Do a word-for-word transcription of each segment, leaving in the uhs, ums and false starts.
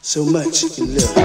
so much in love.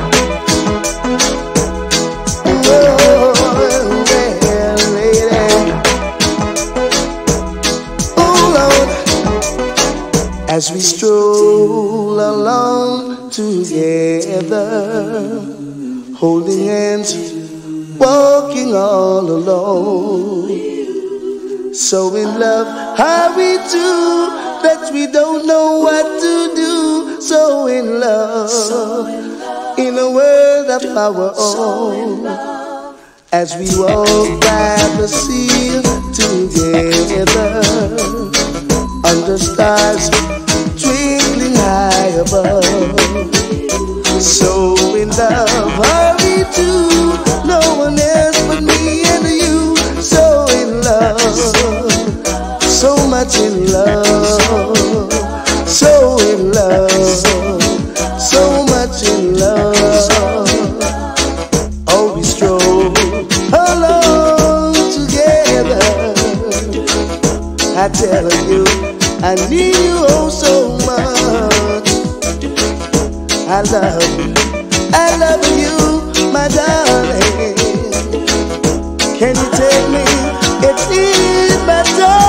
As we stroll along together, holding hands, walking all alone, so in love, how we do that we don't know what to do. So in love, in a world of our own, as we walk by the sea together, under stars twinkling high above. So in love, how we do, no one else but me and you. So in love, so much in love, so in love, so much in love. Oh, we stroll along together, I tell you, I need you oh so much. I love you, I love you, my darling. Can you take me? It is my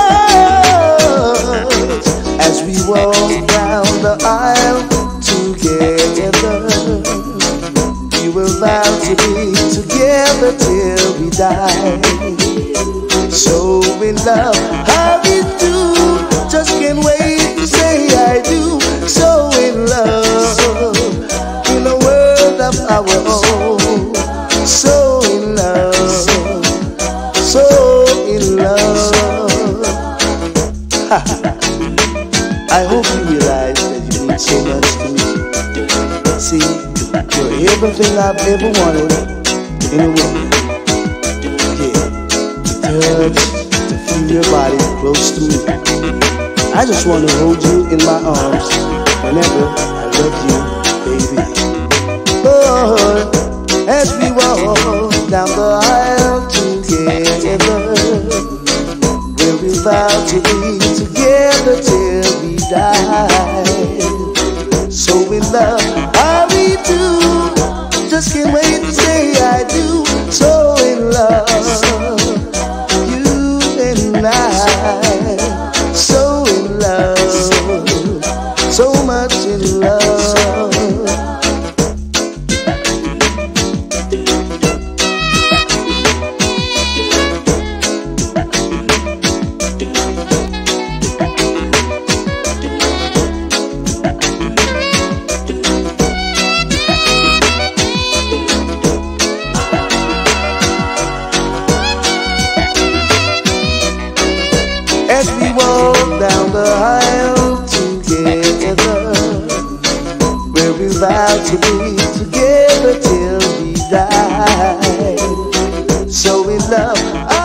touch. As we walk down the aisle together, we will vow to be together till we die. So in love, how we do, just can't wait to say I do. So in love, in a world of our own. So in love, so in love. Ha. I hope you realize that you mean so much to me. See, you're everything I've ever wanted in a woman. Yeah, to touch, to feel your body close to me. I just want to hold you in my arms whenever I love you, baby. Oh, as we walk down the aisle together, where we vow to be together till we die. So in love, how we do, just can't wait to say I do. So in love, you and I. So in love, so much in love. As we walk down the aisle together, where we vow to be together till we die. So in love,